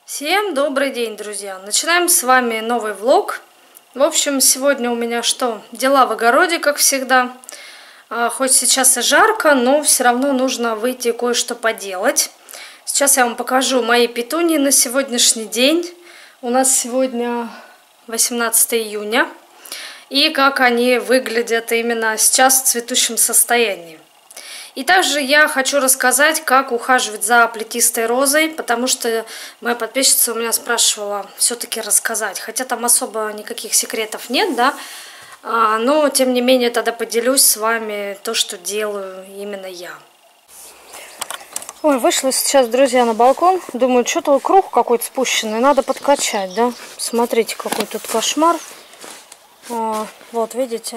Всем добрый день, друзья! Начинаем с вами новый влог. В общем, сегодня у меня что? Дела в огороде, как всегда. Хоть сейчас и жарко, но все равно нужно выйти кое-что поделать. Сейчас я вам покажу мои петунии на сегодняшний день. У нас сегодня 18 июня. И как они выглядят именно сейчас в цветущем состоянии. И также я хочу рассказать, как ухаживать за плетистой розой, потому что моя подписчица у меня спрашивала все-таки рассказать. Хотя там особо никаких секретов нет, да, но тем не менее тогда поделюсь с вами то, что делаю именно я. Ой, вышла сейчас, друзья, на балкон. Думаю, что-то круг какой-то спущенный, надо подкачать, да. Смотрите, какой тут кошмар. Вот, видите?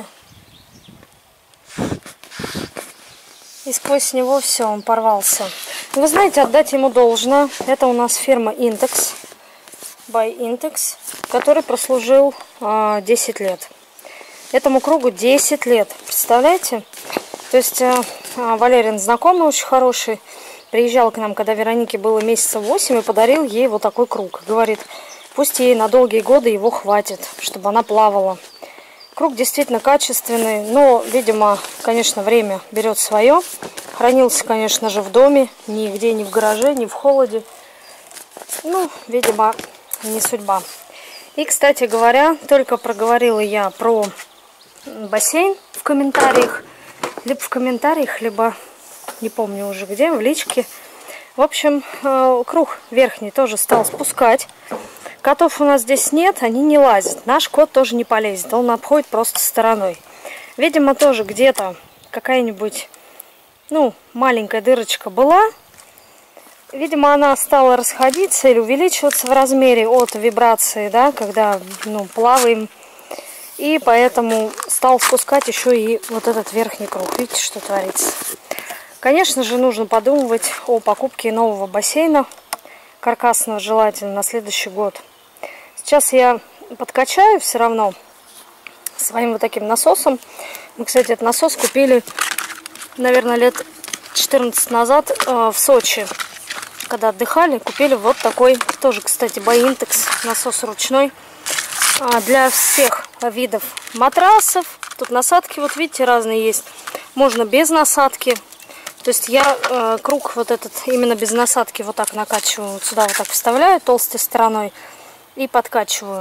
И сквозь него все, он порвался. Вы знаете, отдать ему должное. Это у нас фирма Intex, by Intex, который прослужил 10 лет. Этому кругу 10 лет, представляете? То есть Валерин знакомый, очень хороший, приезжал к нам, когда Веронике было месяца 8, и подарил ей вот такой круг. Говорит, пусть ей на долгие годы его хватит, чтобы она плавала. Круг действительно качественный, но, видимо, конечно, время берет свое. Хранился, конечно же, в доме, нигде, ни в гараже, ни в холоде. Ну, видимо, не судьба. И, кстати говоря, только проговорила я про бассейн в комментариях. Либо в комментариях, либо, не помню уже где, в личке. В общем, круг верхний тоже стал спускать. Котов у нас здесь нет, они не лазят. Наш кот тоже не полезет, он обходит просто стороной. Видимо, тоже где-то какая-нибудь, ну, маленькая дырочка была. Видимо, она стала расходиться или увеличиваться в размере от вибрации, да, когда, ну, плаваем. И поэтому стал спускать еще и вот этот верхний круг. Видите, что творится? Конечно же, нужно подумывать о покупке нового бассейна, каркасного желательно, на следующий год. Сейчас я подкачаю все равно своим вот таким насосом. Мы, кстати, этот насос купили, наверное, лет 14 назад в Сочи. Когда отдыхали, купили вот такой, тоже, кстати, by Intex, насос ручной. Для всех видов матрасов. Тут насадки, вот видите, разные есть. Можно без насадки. То есть я круг вот этот именно без насадки вот так накачиваю. Вот сюда вот так вставляю толстой стороной и подкачиваю.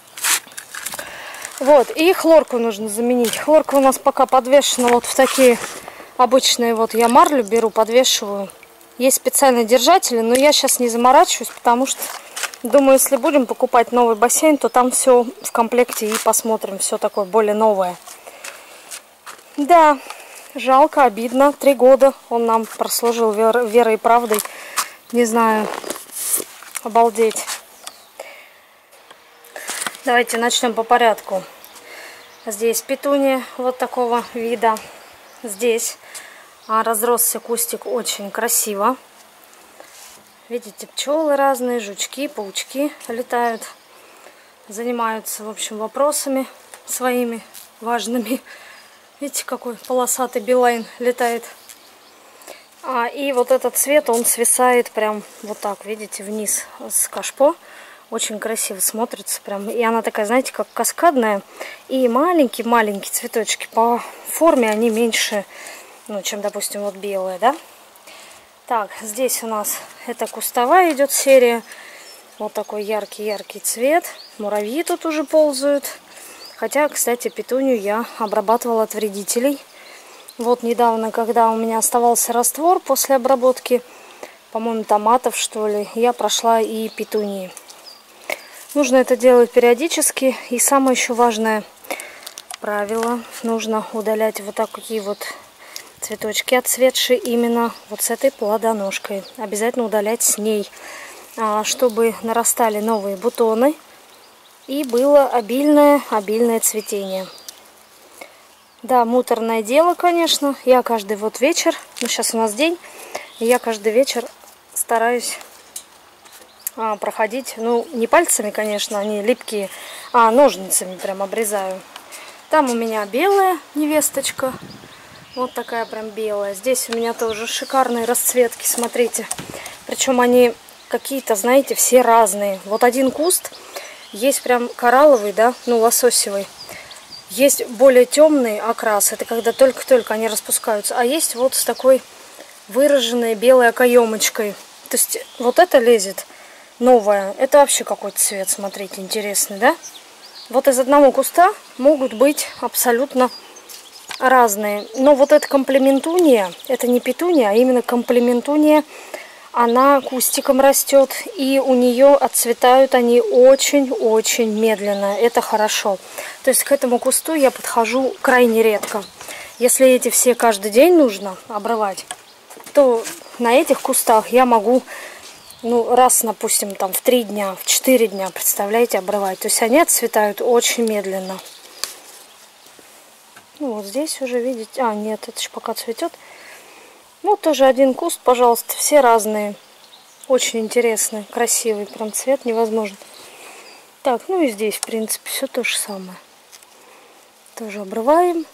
Вот, и хлорку нужно заменить. Хлорка у нас пока подвешена вот в такие обычные, вот я марлю беру, подвешиваю. Есть специальные держатели, но я сейчас не заморачиваюсь, потому что думаю, если будем покупать новый бассейн, то там все в комплекте и посмотрим, все такое более новое. Да, жалко, обидно. 3 года он нам прослужил верой и правдой. Не знаю, обалдеть. Давайте начнем по порядку. Здесь петуния вот такого вида. Здесь разросся кустик очень красиво. Видите, пчелы разные, жучки, паучки летают. Занимаются, в общем, вопросами своими важными. Видите, какой полосатый билайн летает. И вот этот цвет, он свисает прям вот так, видите, вниз с кашпо. Очень красиво смотрится прям. И она такая, знаете, как каскадная. И маленькие-маленькие цветочки. По форме они меньше, ну, чем, допустим, вот белые, да? Так, здесь у нас это кустовая идет серия. Вот такой яркий-яркий цвет. Муравьи тут уже ползают. Хотя, кстати, петунию я обрабатывала от вредителей. Вот недавно, когда у меня оставался раствор после обработки, по-моему, томатов, что ли, я прошла и петунии. Нужно это делать периодически. И самое еще важное правило. Нужно удалять вот такие вот цветочки отцветшие именно вот с этой плодоножкой. Обязательно удалять с ней, чтобы нарастали новые бутоны. И было обильное цветение. Да, муторное дело, конечно. Я каждый вот вечер, ну сейчас у нас день, и я каждый вечер стараюсь проходить, ну не пальцами, конечно, они липкие, а ножницами прям обрезаю. Там у меня белая невесточка, вот такая прям белая. Здесь у меня тоже шикарные расцветки, смотрите. Причем они какие-то, знаете, все разные. Вот один куст есть прям коралловый, да, ну лососевый. Есть более темный окрас, это когда только-только они распускаются. А есть вот с такой выраженной белой окоемочкой. То есть вот это лезет новое. Это вообще какой-то цвет, смотрите, интересный, да? Вот из одного куста могут быть абсолютно разные. Но вот эта комплементуния, это не петуния, а именно комплементуния, она кустиком растет, и у нее отцветают они очень-очень медленно. Это хорошо. То есть к этому кусту я подхожу крайне редко. Если эти все каждый день нужно обрывать, то на этих кустах я могу, ну, раз, допустим, там в 3 дня, в 4 дня, представляете, обрывать. То есть они отцветают очень медленно. Ну, вот здесь уже видите... А, нет, это еще пока цветет. Вот тоже один куст, пожалуйста, все разные. Очень интересный, красивый, прям цвет невозможен. Так, ну и здесь, в принципе, все то же самое. Тоже обрываем.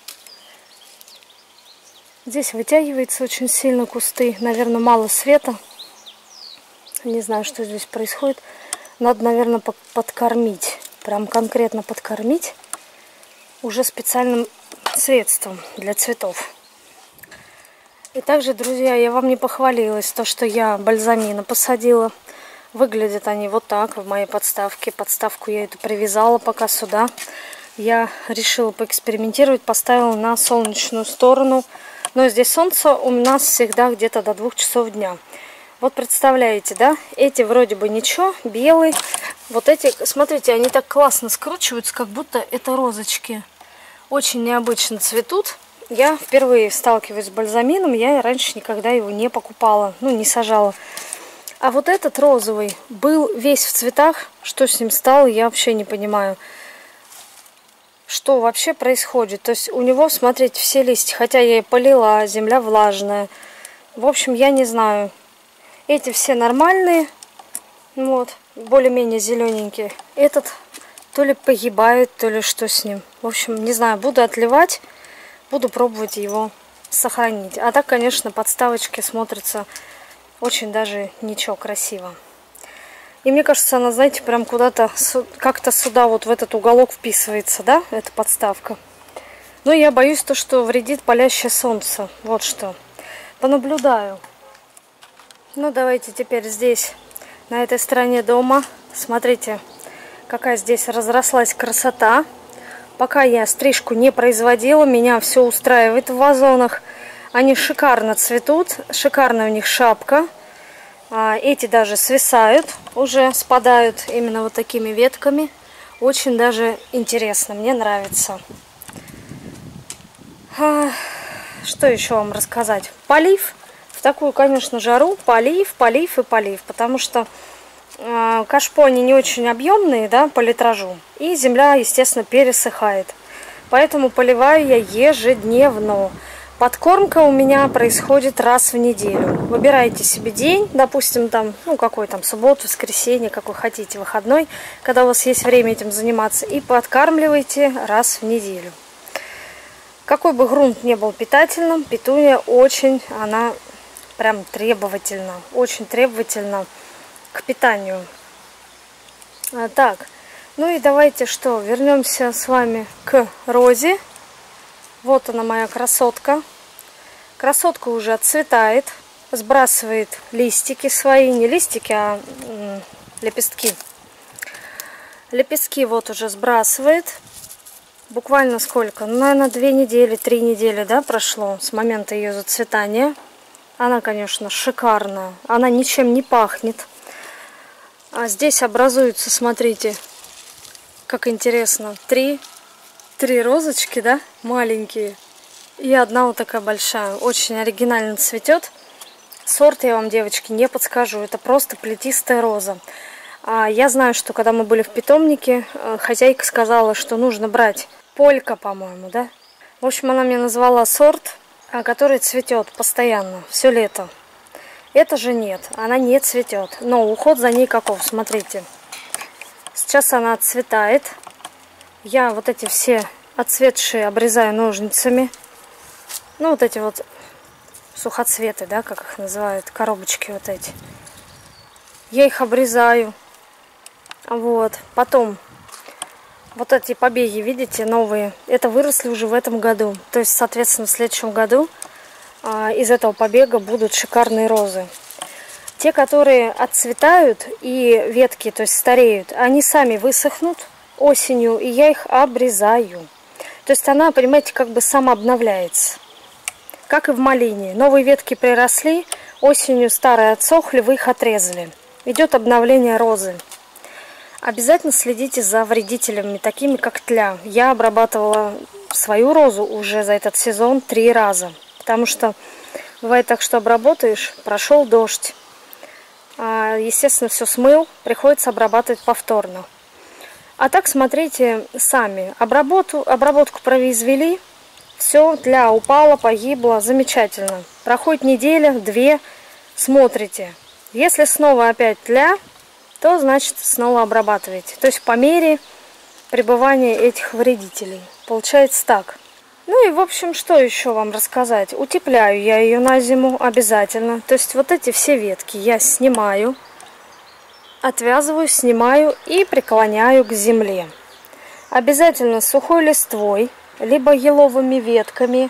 Здесь вытягивается очень сильно кусты. Наверное, мало света. Не знаю, что здесь происходит. Надо, наверное, подкормить. Прям конкретно подкормить. Уже специальным средством для цветов. И также, друзья, я вам не похвалилась, то, что я бальзамина посадила. Выглядят они вот так в моей подставке. Подставку я эту привязала пока сюда. Я решила поэкспериментировать, поставила на солнечную сторону. Но здесь солнце у нас всегда где-то до 2 часов дня. Вот представляете, да? Эти вроде бы ничего, белые. Вот эти, смотрите, они так классно скручиваются, как будто это розочки. Очень необычно цветут. Я впервые сталкиваюсь с бальзамином, я раньше никогда его не покупала, ну не сажала. А вот этот розовый был весь в цветах. Что с ним стало, я вообще не понимаю. Что вообще происходит? То есть у него, смотрите, все листья, хотя я и полила, земля влажная. В общем, я не знаю. Эти все нормальные, вот, более-менее зелененькие. Этот то ли погибает, то ли что с ним. В общем, не знаю, буду отливать. Буду пробовать его сохранить. А так, конечно, подставочки смотрятся очень даже ничего, красиво. И мне кажется, она, знаете, прям куда-то, как-то сюда, вот в этот уголок вписывается, да, эта подставка. Но я боюсь то, что вредит палящее солнце. Вот что. Понаблюдаю. Ну, давайте теперь здесь, на этой стороне дома. Смотрите, какая здесь разрослась красота. Пока я стрижку не производила, меня все устраивает в вазонах. Они шикарно цветут, шикарная у них шапка. Эти даже свисают, уже спадают именно вот такими ветками. Очень даже интересно, мне нравится. Что еще вам рассказать? Полив. В такую, конечно, жару полив, полив и полив. Потому что кашпо они не очень объемные, да, по литражу. И земля, естественно, пересыхает. Поэтому поливаю я ежедневно. Подкормка у меня происходит раз в неделю. Выбирайте себе день, допустим, там, ну, какой там, субботу, воскресенье, какой хотите, выходной, когда у вас есть время этим заниматься. И подкармливайте раз в неделю. Какой бы грунт не был питательным, петуния очень, она прям требовательна, очень требовательна к питанию. Так, ну и давайте что, вернемся с вами к розе. Вот она, моя красотка. Красотка уже отцветает, сбрасывает листики свои, не листики, а лепестки. Лепестки вот уже сбрасывает. Буквально сколько? Ну, наверное, 2 недели, 3 недели, да, прошло с момента ее зацветания. Она, конечно, шикарная. Она ничем не пахнет. А здесь образуются, смотрите, как интересно, три розочки, да, маленькие. И одна вот такая большая. Очень оригинально цветет. Сорт я вам, девочки, не подскажу. Это просто плетистая роза. Я знаю, что когда мы были в питомнике, хозяйка сказала, что нужно брать полька, по-моему, да. В общем, она мне назвала сорт, который цветет постоянно, все лето. Это же нет, она не цветет. Но уход за ней каков, смотрите. Сейчас она отцветает. Я вот эти все отцветшие обрезаю ножницами. Ну, вот эти вот сухоцветы, да, как их называют, коробочки вот эти. я их обрезаю. Вот. Потом вот эти побеги, видите, новые, это выросли уже в этом году. То есть, соответственно, в следующем году из этого побега будут шикарные розы. Те, которые отцветают и ветки, то есть стареют, они сами высохнут осенью, и я их обрезаю. То есть она, понимаете, как бы самообновляется. Как и в малине. Новые ветки приросли, осенью старые отсохли, вы их отрезали. Идет обновление розы. Обязательно следите за вредителями, такими как тля. Я обрабатывала свою розу уже за этот сезон 3 раза. Потому что бывает так, что обработаешь, прошел дождь. Естественно, все смыл, приходится обрабатывать повторно. А так смотрите сами. Обработку произвели, все, тля упала, погибла, замечательно. Проходит неделя, 2, смотрите. Если снова опять тля, то значит снова обрабатываете. То есть по мере пребывания этих вредителей. Получается так. Ну и в общем, что еще вам рассказать? Утепляю я ее на зиму обязательно. То есть вот эти все ветки я снимаю, отвязываю, снимаю и преклоняю к земле. Обязательно сухой листвой, либо еловыми ветками,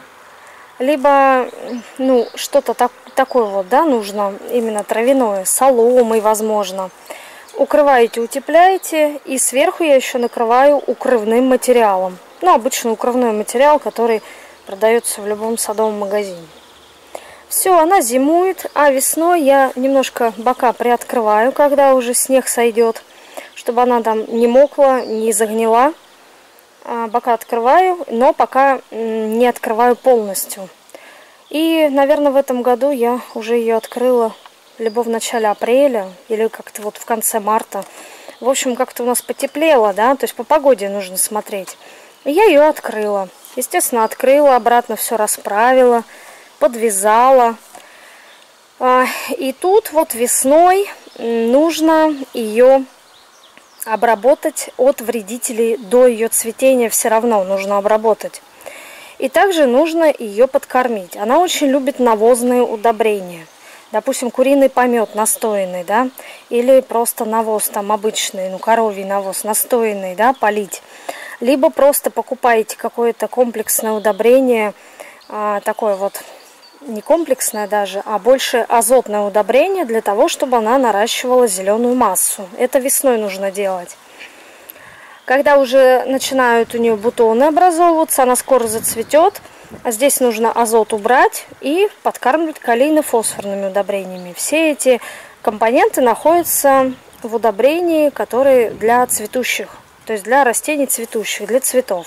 либо ну что-то такое вот, да, нужно именно травяное, соломой, возможно. Укрываете, утепляете, и сверху я еще накрываю укрывным материалом. Ну, обычно укрывной материал, который продается в любом садовом магазине. Все, она зимует, а весной я немножко бока приоткрываю, когда уже снег сойдет, чтобы она там не мокла, не загнила. Бока открываю, но пока не открываю полностью. И, наверное, в этом году я уже ее открыла либо в начале апреля, или как-то вот в конце марта. В общем, как-то у нас потеплело, да, то есть по погоде нужно смотреть. И я ее открыла. Естественно, открыла, обратно все расправила, подвязала. И тут вот весной нужно ее обработать от вредителей до ее цветения, все равно нужно обработать. И также нужно ее подкормить. Она очень любит навозные удобрения. Допустим, куриный помет настоянный, да, или просто навоз там обычный, ну, коровий навоз настоянный, да, полить. Либо просто покупаете какое-то комплексное удобрение, такое вот, не комплексное даже, а больше азотное удобрение для того, чтобы она наращивала зеленую массу. Это весной нужно делать. Когда уже начинают у нее бутоны образовываться, она скоро зацветет. А здесь нужно азот убрать и подкармливать калийно-фосфорными удобрениями. Все эти компоненты находятся в удобрении, которые для цветущих, то есть для растений цветущих, для цветов.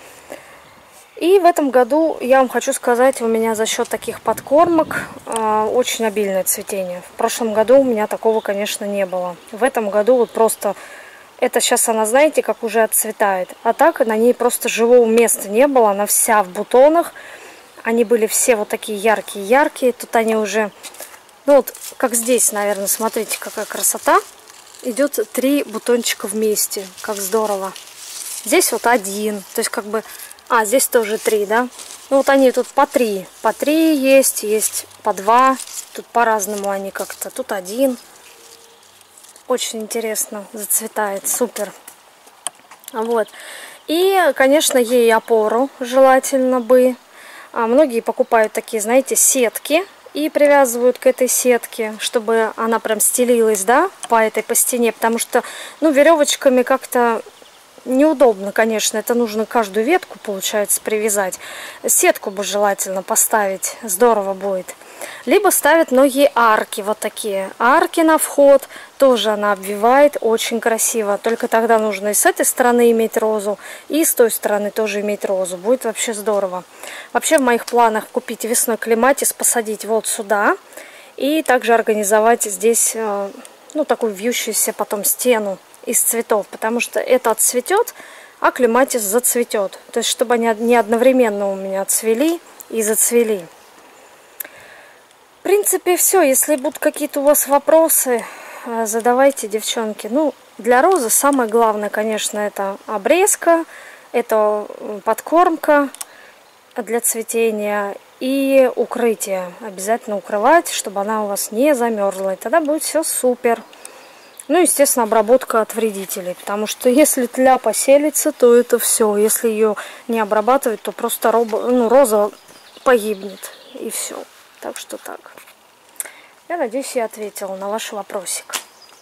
И в этом году, я вам хочу сказать, у меня за счет таких подкормок очень обильное цветение. В прошлом году у меня такого, конечно, не было. В этом году вот просто... Это сейчас она, знаете, как уже отцветает. А так на ней просто живого места не было. Она вся в бутонах. Они были все вот такие яркие-яркие. Тут они уже... Ну вот, как здесь, наверное, смотрите, какая красота. Идет 3 бутончика вместе. Как здорово. Здесь вот 1. То есть как бы... здесь тоже 3, да? Ну вот они тут по 3. По 3 есть по 2. Тут по-разному они как-то. Тут 1. Очень интересно зацветает, супер. Вот. И, конечно, ей опору желательно бы. Многие покупают такие, знаете, сетки и привязывают к этой сетке, чтобы она прям стелилась, да, по стене, потому что, ну, веревочками как-то неудобно, конечно, это нужно каждую ветку, получается, привязать. Сетку бы желательно поставить, здорово будет. Либо ставят многие арки, вот такие. Арки на вход тоже она обвивает, очень красиво. Только тогда нужно и с этой стороны иметь розу, и с той стороны тоже иметь розу. Будет вообще здорово. Вообще в моих планах купить весной клематис, посадить вот сюда. И также организовать здесь, ну, такую вьющуюся потом стену из цветов. Потому что это отцветет, а клематис зацветет. То есть, чтобы они не одновременно у меня цвели и зацвели. В принципе, все. Если будут какие-то у вас вопросы, задавайте, девчонки. Ну, для розы самое главное, конечно, это обрезка, это подкормка для цветения и укрытие. Обязательно укрывать, чтобы она у вас не замерзла. И тогда будет все супер. Ну, естественно, обработка от вредителей, потому что если тля поселится, то это все. Если ее не обрабатывать, то просто роза погибнет, и все. Так что так. Я надеюсь, я ответила на ваш вопросик.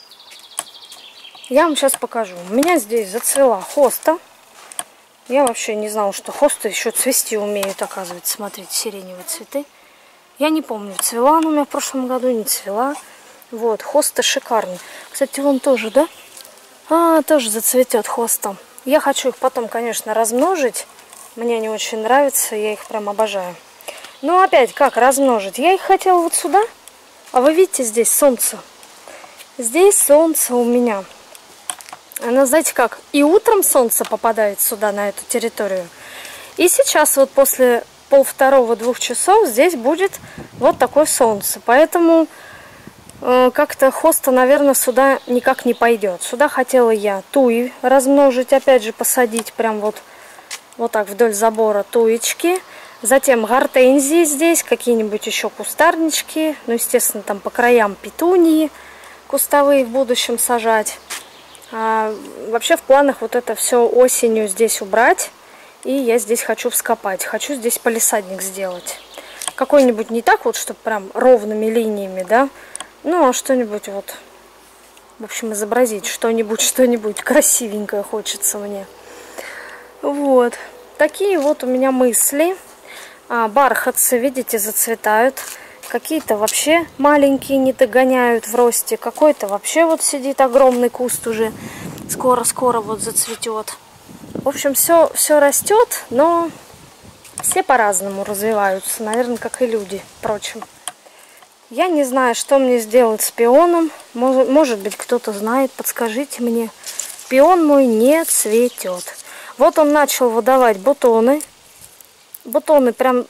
Я вам сейчас покажу. У меня здесь зацвела хоста. Я вообще не знала, что хосты еще цвести умеют, оказывается. Смотрите, сиреневые цветы. Я не помню, цвела она у меня в прошлом году, не цвела. Вот, хоста шикарный. Кстати, вон тоже, да? Тоже зацветет хостом. Я хочу их потом, конечно, размножить. Мне они очень нравятся, я их прям обожаю. Но опять, как размножить? Я их хотела вот сюда. А вы видите, здесь солнце. Здесь солнце у меня. Она, знаете как, и утром солнце попадает сюда, на эту территорию. И сейчас вот после 1:30-2 часов здесь будет вот такое солнце. Поэтому как-то хоста, наверное, сюда никак не пойдет. Сюда хотела я туи размножить, опять же посадить прям вот так вдоль забора туечки. Затем гортензии здесь, какие-нибудь еще кустарнички. Ну, естественно, там по краям петунии кустовые в будущем сажать. Вообще в планах вот это все осенью здесь убрать. И я здесь хочу вскопать. Хочу здесь палисадник сделать. Какой-нибудь не так вот, чтобы прям ровными линиями, да. Ну, а что-нибудь вот, в общем, изобразить. Что-нибудь красивенькое хочется мне. Вот. Такие вот у меня мысли. Бархатцы, видите, зацветают. Какие-то вообще маленькие не догоняют в росте. Какой-то вообще вот сидит огромный куст уже. Скоро-скоро вот зацветет. В общем, все растет, но все по-разному развиваются. Наверное, как и люди, впрочем. Я не знаю, что мне сделать с пионом. Может быть, кто-то знает, подскажите мне. Пион мой не цветет. Вот он начал выдавать бутоны. Бутоны прям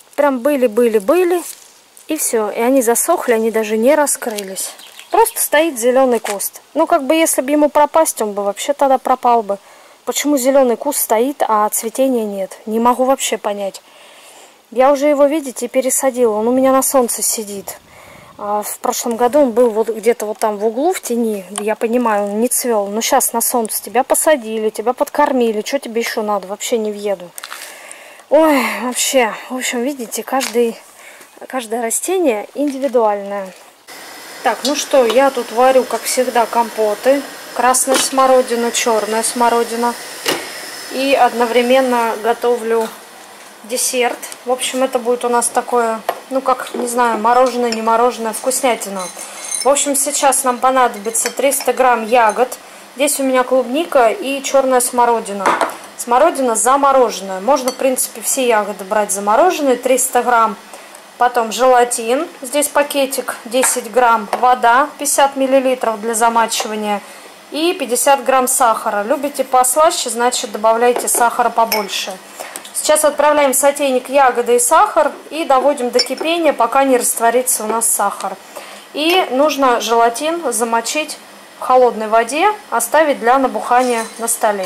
были. И все. И они засохли, они даже не раскрылись. Просто стоит зеленый куст. Ну, как бы, если бы ему пропасть, он бы вообще тогда пропал бы. Почему зеленый куст стоит, а цветения нет? Не могу вообще понять. Я уже его, видите, пересадила. Он у меня на солнце сидит. В прошлом году он был вот где-то вот там в углу, в тени. Я понимаю, он не цвел. Но сейчас на солнце тебя посадили, тебя подкормили. Что тебе еще надо? Вообще не въеду. Ой, вообще. В общем, видите, каждое растение индивидуальное. Так, ну что, я тут варю, как всегда, компоты. Красная смородина, черная смородина. И одновременно готовлю десерт. В общем, это будет у нас такое, ну как, не знаю, мороженое, не мороженое, вкуснятина. В общем, сейчас нам понадобится 300 грамм ягод. Здесь у меня клубника и черная смородина. Смородина замороженная. Можно, в принципе, все ягоды брать замороженные. 300 грамм. Потом желатин. Здесь пакетик 10 грамм. Вода 50 миллилитров для замачивания. И 50 грамм сахара. Любите послаще, значит, добавляйте сахара побольше. Сейчас отправляем в сотейник ягоды и сахар и доводим до кипения, пока не растворится у нас сахар. И нужно желатин замочить в холодной воде, оставить для набухания на столе.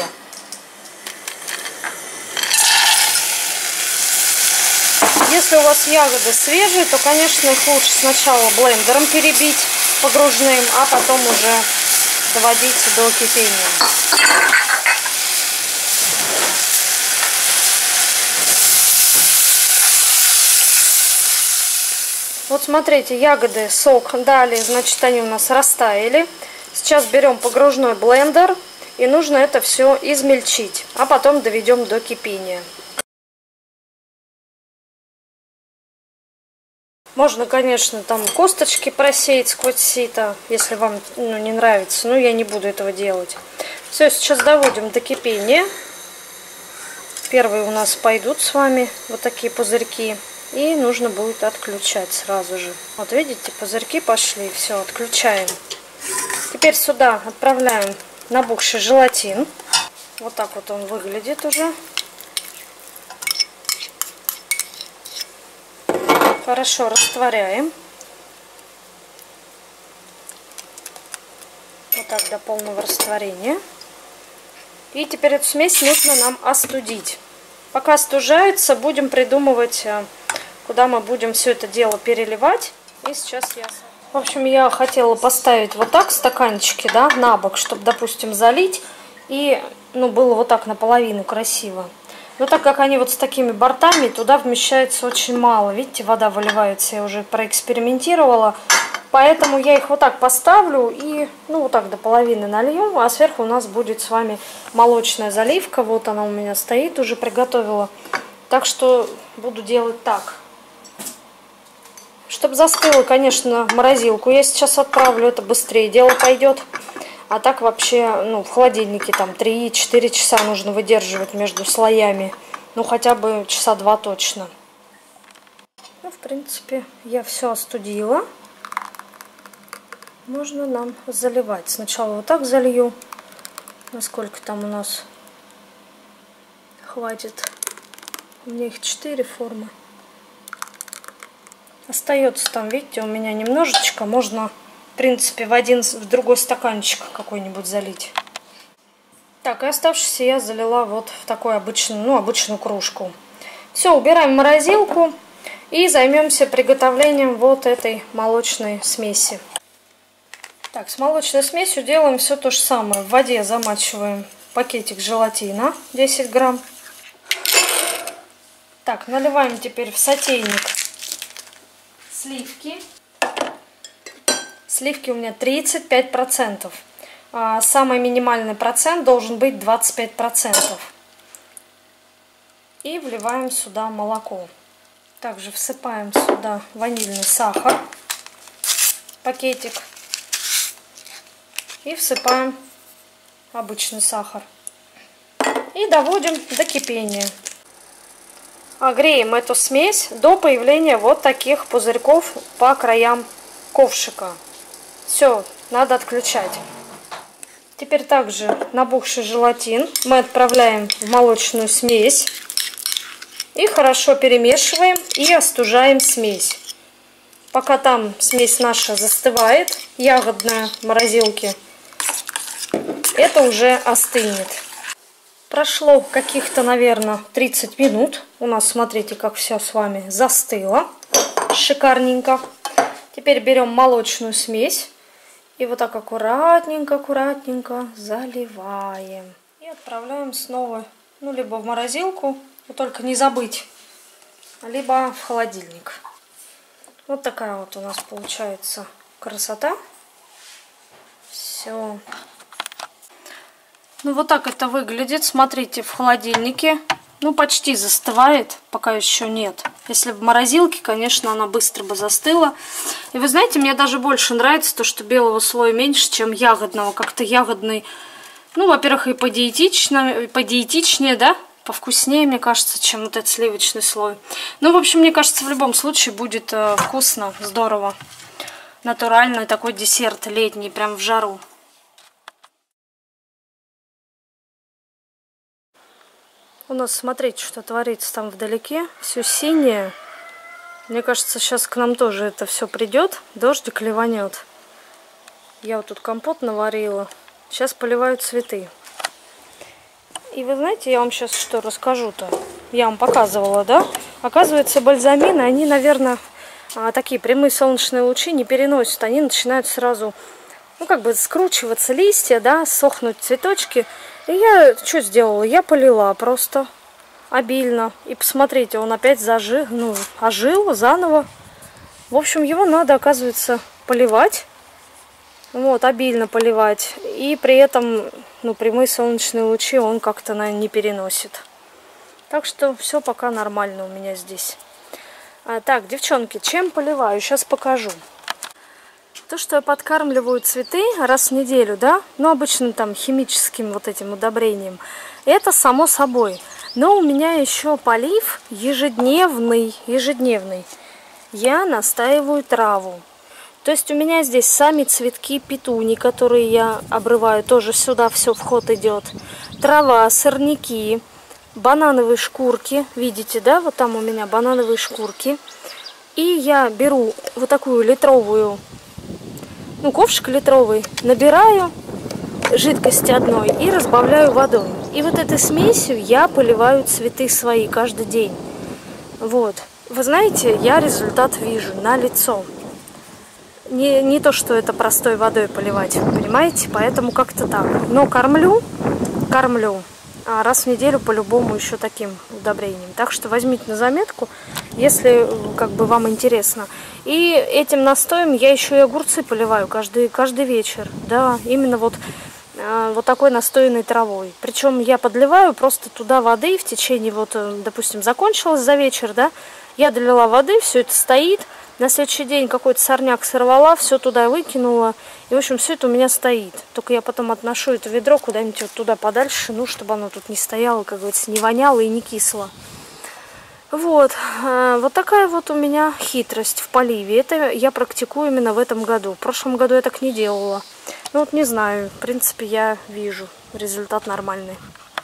Если у вас ягоды свежие, то, конечно, их лучше сначала блендером перебить погружным, а потом уже доводить до кипения. Вот смотрите, ягоды, сок дали, значит, они у нас растаяли. Сейчас берем погружной блендер и нужно это все измельчить, а потом доведем до кипения. Можно, конечно, там косточки просеять сквозь сито, если вам не нравится, но я не буду этого делать. Все, сейчас доводим до кипения. Первые у нас пойдут с вами вот такие пузырьки. И нужно будет отключать сразу же. Вот видите, пузырьки пошли. Все, отключаем. Теперь сюда отправляем набухший желатин. Вот так вот он выглядит уже. Хорошо растворяем. Вот так до полного растворения. И теперь эту смесь нужно нам остудить. Пока остужается, будем придумывать, куда мы будем все это дело переливать. И сейчас я... В общем, я хотела поставить вот так стаканчики, да, на бок, чтобы, допустим, залить. И, ну, было вот так наполовину красиво. Но так как они вот с такими бортами, туда вмещается очень мало. Видите, вода выливается, я уже проэкспериментировала. Поэтому я их вот так поставлю и, ну, вот так до половины налью. А сверху у нас будет с вами молочная заливка. Вот она у меня стоит, уже приготовила. Так что буду делать так. Чтобы застыло, конечно, в морозилку. Я сейчас отправлю, это быстрее дело пойдет. А так вообще, ну, в холодильнике там 3-4 часа нужно выдерживать между слоями. Ну, хотя бы часа 2 точно. Ну, в принципе, я все остудила. Можно нам заливать. Сначала вот так залью. Насколько там у нас хватит. У меня их 4 формы. Остается там, видите, у меня немножечко. Можно, в принципе, в другой стаканчик какой-нибудь залить. Так, и оставшийся я залила вот в такую обычную кружку. Все, убираем в морозилку и займемся приготовлением вот этой молочной смеси. Так, с молочной смесью делаем все то же самое. В воде замачиваем пакетик желатина 10 грамм. Так, наливаем теперь в сотейник сливки. Сливки у меня 35%. Самый минимальный процент должен быть 25%. И вливаем сюда молоко. Также всыпаем сюда ванильный сахар, пакетик. И всыпаем обычный сахар. И доводим до кипения. Греем эту смесь до появления вот таких пузырьков по краям ковшика. Все, надо отключать. Теперь также набухший желатин мы отправляем в молочную смесь. И хорошо перемешиваем и остужаем смесь. Пока там смесь наша застывает, ягодная в морозилке, это уже остынет. Прошло каких-то, наверное, 30 минут. У нас, смотрите, как все с вами застыло. Шикарненько. Теперь берем молочную смесь и вот так аккуратненько заливаем. И отправляем снова, ну, либо в морозилку, но только не забыть, либо в холодильник. Вот такая вот у нас получается красота. Все. Ну, вот так это выглядит. Смотрите, в холодильнике, ну, почти застывает, пока еще нет. Если в морозилке, конечно, она быстро бы застыла. И вы знаете, мне даже больше нравится то, что белого слоя меньше, чем ягодного. Как-то ягодный, ну, во-первых, и подиетичнее, да, повкуснее, мне кажется, чем вот этот сливочный слой. Ну, в общем, мне кажется, в любом случае будет вкусно, здорово. Натуральный такой десерт летний, прям в жару. У нас, смотрите, что творится там вдалеке. Все синее. Мне кажется, сейчас к нам тоже это все придет. Дождик ливанет. Я вот тут компот наварила. Сейчас поливаю цветы. И вы знаете, я вам сейчас что расскажу-то. Я вам показывала, да? Оказывается, бальзамины, они, наверное, такие прямые солнечные лучи не переносят. Они начинают сразу, ну, как бы скручиваться листья, да, сохнуть цветочки. И я что сделала? Я полила просто обильно. И посмотрите, он опять ожил заново. В общем, его надо, оказывается, поливать. Вот, обильно поливать. И при этом, ну, прямые солнечные лучи он как-то, наверное, не переносит. Так что все пока нормально у меня здесь. Так, девчонки, чем поливаю? Сейчас покажу. То, что я подкармливаю цветы раз в неделю, да, ну, обычно там химическим вот этим удобрением, это само собой. Но у меня еще полив ежедневный. Я настаиваю траву. То есть у меня здесь сами цветки петуний, которые я обрываю, тоже сюда все в ход идет. Трава, сорняки, банановые шкурки, видите, да, вот там у меня банановые шкурки. И я беру вот такую литровую, ну, ковшик литровый, набираю жидкости одной и разбавляю водой. И вот этой смесью я поливаю цветы свои каждый день. Вот. Вы знаете, я результат вижу на лицо. не то, что это простой водой поливать, понимаете? Поэтому как-то так. Но кормлю раз в неделю по-любому еще таким удобрением. Так что возьмите на заметку, если как бы вам интересно. И этим настоем я еще и огурцы поливаю каждый вечер. Да, именно вот такой настоянной травой. Причем я подливаю просто туда воды в течение, вот, допустим, закончилось за вечер, да, я долила воды, все это стоит. На следующий день какой-то сорняк сорвала, все туда выкинула. И, в общем, все это у меня стоит. Только я потом отношу это ведро куда-нибудь вот туда подальше, ну, чтобы оно тут не стояло, как говорится, не воняло и не кисло. Вот. Вот такая вот у меня хитрость в поливе. Это я практикую именно в этом году. В прошлом году я так не делала. Ну, вот не знаю. В принципе, я вижу. Результат нормальный.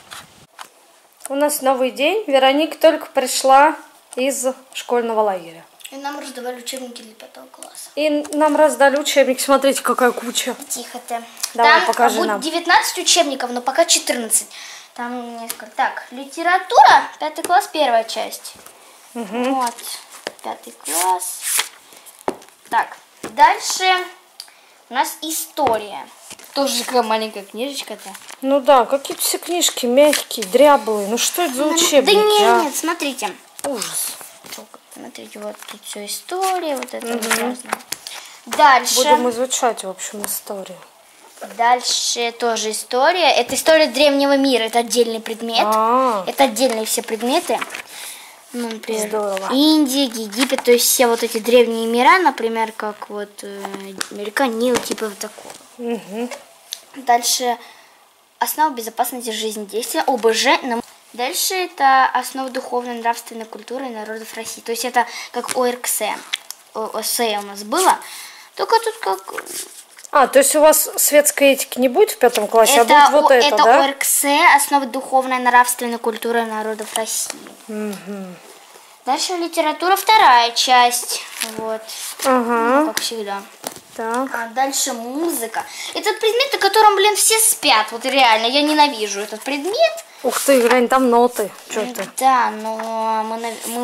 У нас новый день. Вероника только пришла из школьного лагеря. И нам раздавали учебники для 5 класса. И нам раздали учебники. Смотрите, какая куча. Тихо ты. Давай, там покажи будет нам. 19 учебников, но пока 14. Там несколько. Так, литература, 5 класс, первая часть. Угу. Вот, 5 класс. Так, дальше у нас история. Тоже такая маленькая книжечка-то. Ну да, какие-то все книжки мягкие, дряблые. Ну что это за учебники? Да нет, смотрите. Ужас. Смотрите, вот тут все история, вот это вот разное. Дальше. Будем изучать, в общем, историю. Дальше тоже история. Это история древнего мира. Это отдельный предмет. Это отдельные все предметы. Ну, например, здорово. Индия, Египет, то есть все вот эти древние мира, например, как вот река Нил, типа вот такого. Угу. Дальше основа безопасности жизнедействия, ОБЖ. Дальше это основа духовной нравственной культуры народов России. То есть это как ОРКС. ОСЭ у нас было. Только тут как... То есть у вас светской этики не будет в 5 классе, это, а будет вот это, да? Это ОРКС, основа духовной нравственной культуры народов России. Угу. Дальше литература, вторая часть. Вот. Ага. Ну, как всегда. Так. Дальше музыка. Это предмет, на котором, блин, все спят. Вот реально, я ненавижу этот предмет. Ух ты, глянь, там ноты. Что ты? Да, но мы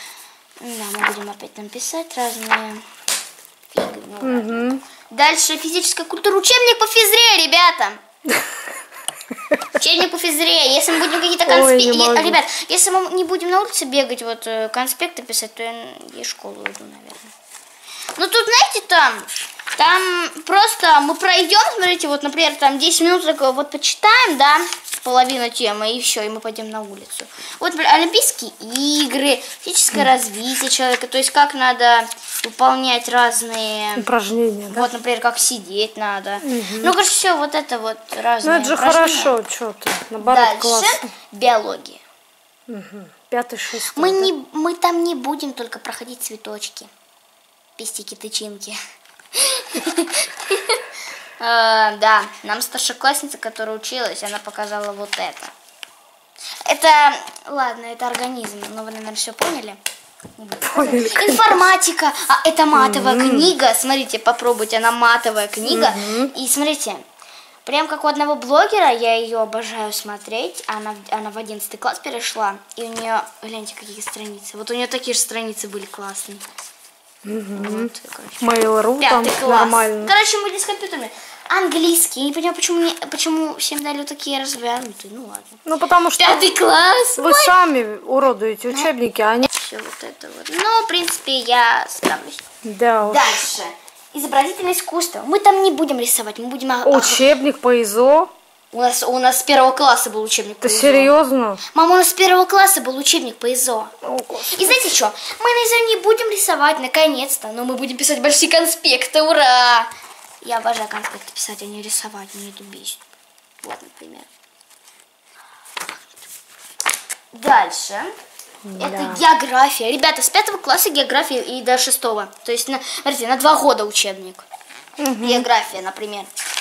будем опять там писать разные фигни. Угу. Дальше физическая культура. Учебник по физре, ребята. Учебник по физре. Если мы будем какие-то конспекты... Ребят, если мы не будем на улице бегать, вот конспекты писать, то я и в школу иду, наверное. Ну тут, знаете, там просто мы пройдем, смотрите, вот, например, там 10 минут только вот почитаем, да, половину темы, и все, и мы пойдем на улицу. Вот, например, Олимпийские игры, физическое развитие человека, то есть как надо выполнять разные упражнения, да? Вот, например, как сидеть надо. Ну, короче, все вот это вот разные Ну, это же упражнения. хорошо, что ты, наоборот, Дальше классно. биология. Угу. 5, 6. Мы там не будем только проходить цветочки, пестики, тычинки. Да, нам старшеклассница, которая училась, она показала вот это. Это, ладно, это организм, но вы, наверное, все поняли. Информатика, это матовая книга. Смотрите, попробуйте, она матовая книга. И смотрите, прям как у одного блогера, я ее обожаю смотреть. Она в 11 класс перешла, и у нее, гляньте, какие страницы. Вот у нее такие же страницы были классные. Вот, Mail.ru там нормально. Короче, мы здесь с компьютерами. Английский. Я не понимаю, почему всем дали такие развернутые. Ну ладно. Ну потому что 5 класс. Вы сами уродуете учебники, а они... Все вот это вот. Но, в принципе, я справлюсь. Да уж. Дальше. Изобразительное искусство. Мы там не будем рисовать, мы будем... Учебник по ИЗО? У нас с 1 класса был учебник по ИЗО. Ты серьезно? Мама, у нас с 1 класса был учебник по ИЗО. О, и знаете что? Мы на ИЗО не будем рисовать, наконец-то, но мы будем писать большие конспекты, ура! Я обожаю конспекты писать, а не рисовать, мне это бесит. Вот, например. Дальше. Да. Это география. Ребята, с 5 класса география и до 6. То есть, смотрите, на 2 года учебник. География, например.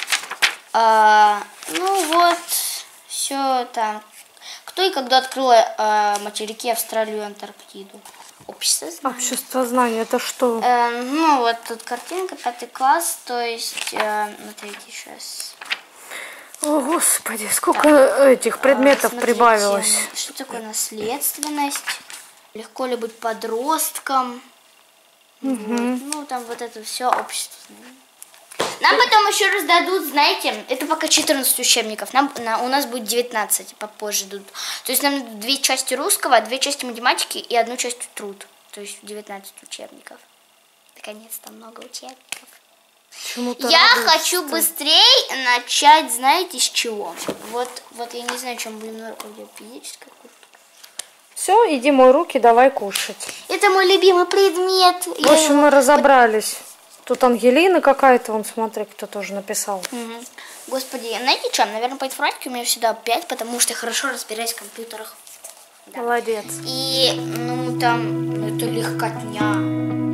Ну вот, все там. Кто и когда открыл материки Австралию и Антарктиду? Общество знания. Общество знания, это что? Ну вот тут картинка, 5 класс, то есть, смотрите, сейчас. О, Господи, сколько этих предметов Смотрите, прибавилось. Что такое наследственность? Легко ли быть подростком? Вот. Ну, там вот это все общество. Нам потом еще раздадут, знаете, это пока 14 учебников, у нас будет 19, попозже дадут. То есть нам 2 части русского, 2 части математики и 1 часть труд. То есть 19 учебников. Наконец-то много учебников. Я хочу быстрее начать, знаете, с чего? Вот я не знаю, чем будем на физической культуре. Все, иди мой руки, давай кушать. Это мой любимый предмет. В общем, мы разобрались. Тут Ангелина какая-то, вон, смотри, кто тоже написал. Угу. Господи, знаете что, наверное, по информатике у меня всегда 5, потому что я хорошо разбираюсь в компьютерах. Да. Молодец. И, ну, там, это легкотня.